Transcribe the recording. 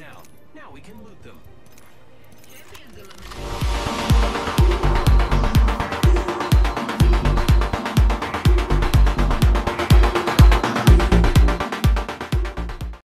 down. Now we can loot them. Champions eliminated.